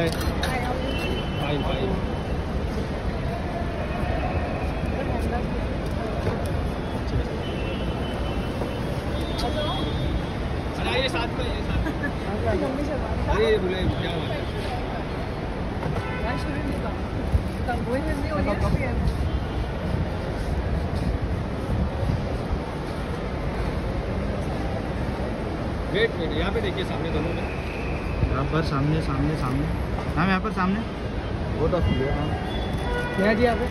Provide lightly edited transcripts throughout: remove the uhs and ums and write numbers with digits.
हाय हाय हाय। अरे ये साथ में, ये साथ में। अरे ये बोले क्या बात है। वेट वेट, यहाँ पे देखिए सामने दोनों में, यहाँ पर सामने सामने सामने, हाँ यहाँ पर सामने वो तो क्या जी यहाँ पे।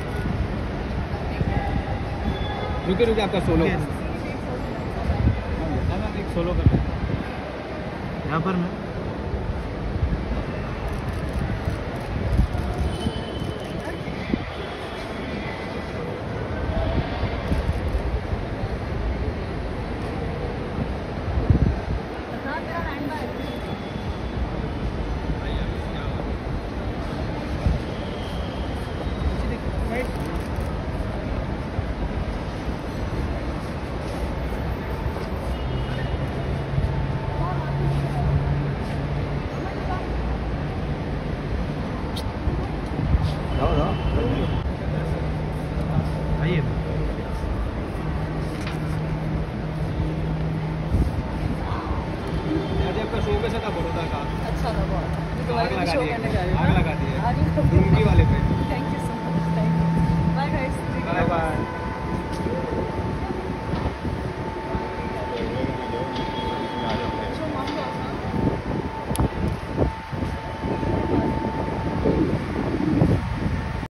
रुके रुके, आपका सोलो एक सोलो कर यहाँ पर मैं आइए। आपका शो कैसा था बड़ौदा का? अच्छा था बहुत। आग लगा दिए, आग लगा दिए, डुंगी वाले पे।